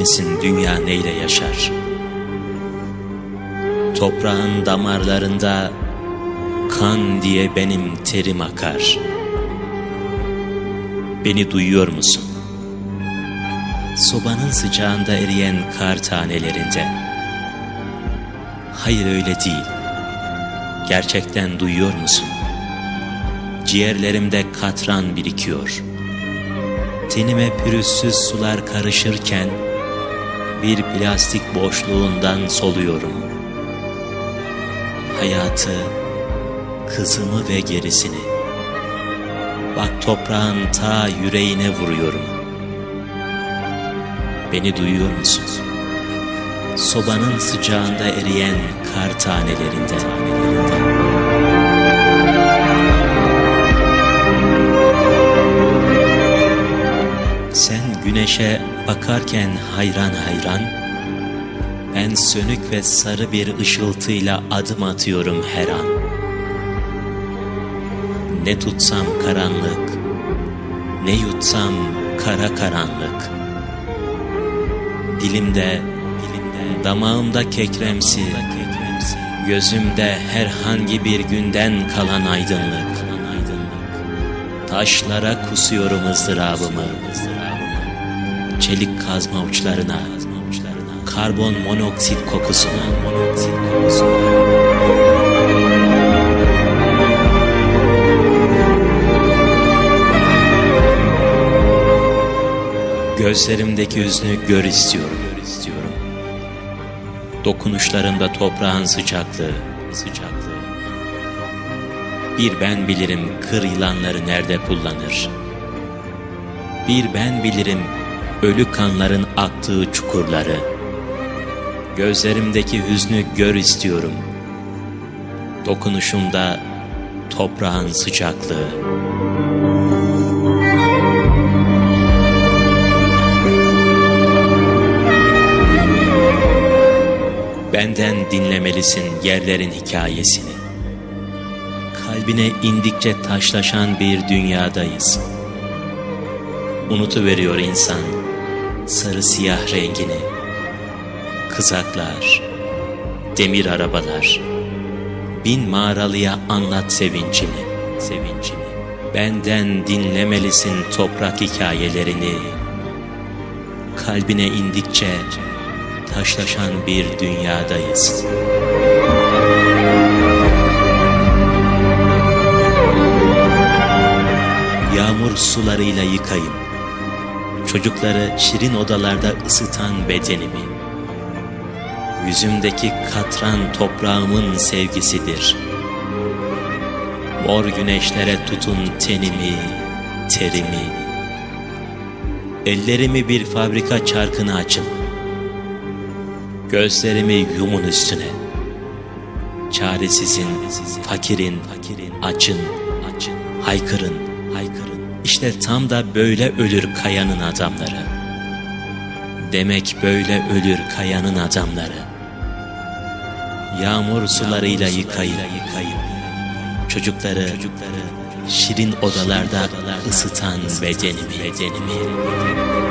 sensin, dünya neyle yaşar? Toprağın damarlarında kan diye benim terim akar. Beni duyuyor musun? Sobanın sıcağında eriyen kar tanelerinde. Hayır, öyle değil. Gerçekten duyuyor musun? Ciğerlerimde katran birikiyor. Tenime pürüzsüz sular karışırken bir plastik boşluğundan soluyorum. Hayatı, kızımı ve gerisini. Bak, toprağın ta yüreğine vuruyorum. Beni duyuyor musun? Sobanın sıcağında eriyen kar tanelerinde. Sen güneşe bakarken hayran hayran, ben sönük ve sarı bir ışıltıyla adım atıyorum her an. Ne tutsam karanlık, ne yutsam kara karanlık. Dilimde, damağımda kekremsi, gözümde herhangi bir günden kalan aydınlık. Taşlara kusuyorum ızdırabımı, çelik kazma uçlarına, karbon monoksit kokusuna. Gözlerimdeki hüznü gör istiyorum. Dokunuşlarımda toprağın sıcaklığı. Bir ben bilirim kır yılanları nerede kullanır. Bir ben bilirim ölü kanların aktığı çukurları. Gözlerimdeki hüznü gör istiyorum. Dokunuşumda toprağın sıcaklığı. Benden dinlemelisin yerlerin hikayesini. Kalbine indikçe taşlaşan bir dünyadayız. Unutuveriyor insan sarı siyah rengini. Kızaklar, demir arabalar, bin mağaralıya anlat sevincini. Benden dinlemelisin toprak hikayelerini. Kalbine indikçe taşlaşan bir dünyadayız. Yağmur sularıyla yıkayım çocukları şirin odalarda ısıtan bedenimi. Yüzümdeki katran toprağımın sevgisidir. Mor güneşlere tutun tenimi, terimi. Ellerimi bir fabrika çarkına açın. Gözlerimi yumun üstüne. Çaresizin, fakirin, açın, haykırın. İşte tam da böyle ölür kayanın adamları. Demek böyle ölür kayanın adamları. Yağmur sularıyla yıkayın çocukları şirin odalarda ısıtan bedenimi.